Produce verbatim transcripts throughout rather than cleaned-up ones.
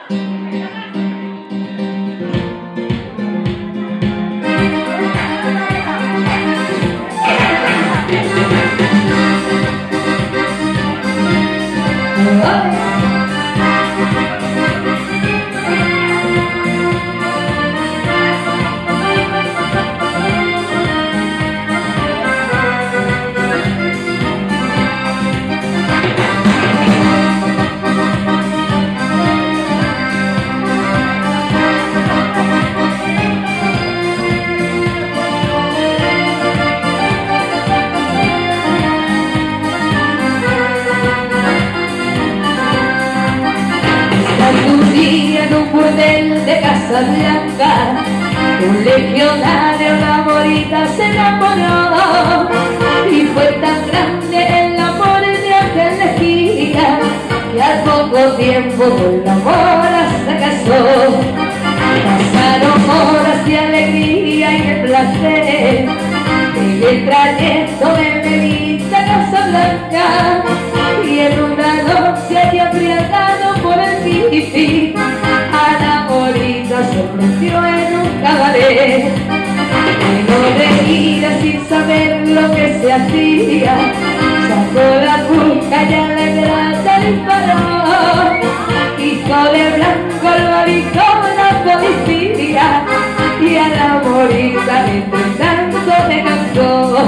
En un burdel de Casablanca, un legionario, una morita se enamoró, y fue tan grande el amor de aquel lejía que al poco tiempo con la mora se casó. Pasaron horas de alegría y de placer en el trayecto de Medina a Casablanca, y en una noche allí embriagado por el fifi, a la morita sorprendió en un cabaret. Luego de ir sin saber lo que se hacía, sacó la cuca y a la grata disparó, hizo de blanco el baricón la policía, y a la morita entre tanto me cantó: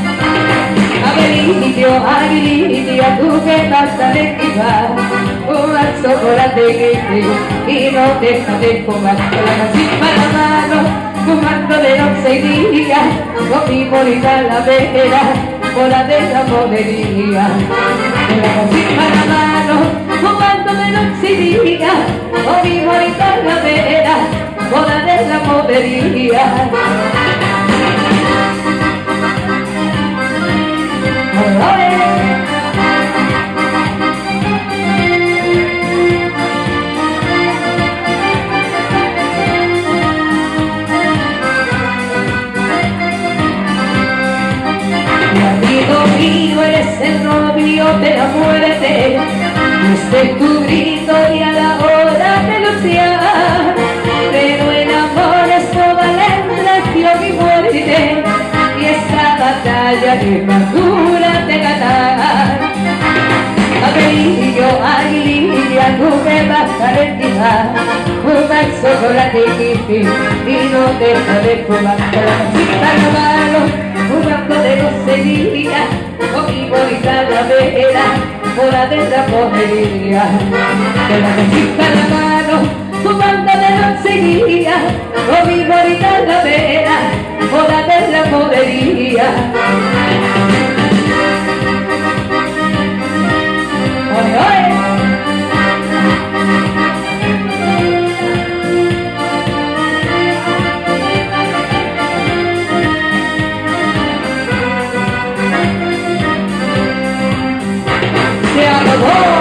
Aguilillo, aguilillo, tú que vas a esquivar un al chocolate y no dejas de fumar, con la casita en la mano, fumando de noche y día, con mi morita en la vera, bola de la monería. Con la casita en la mano, fumando de noche y día, con mi morita en la vera, bola de la monería. Amigo mío, eres el novio de la muerte, desde tu grito y a la hora de luchar, pero el amor es toda la acción y muerte, y esa batalla que más dura de ganar. Aguilillo, aguilillo, tú me vas a retirar, fuma el chocolate y no deja de fumar, con la casita en la mano, jugando de grosería, con mi bonita la vera, bola de la monería. Con la casita en la mano, jugando de grosería, con mi bonita la vera, bola de la monería. ¡Oye, oye! Se acabó.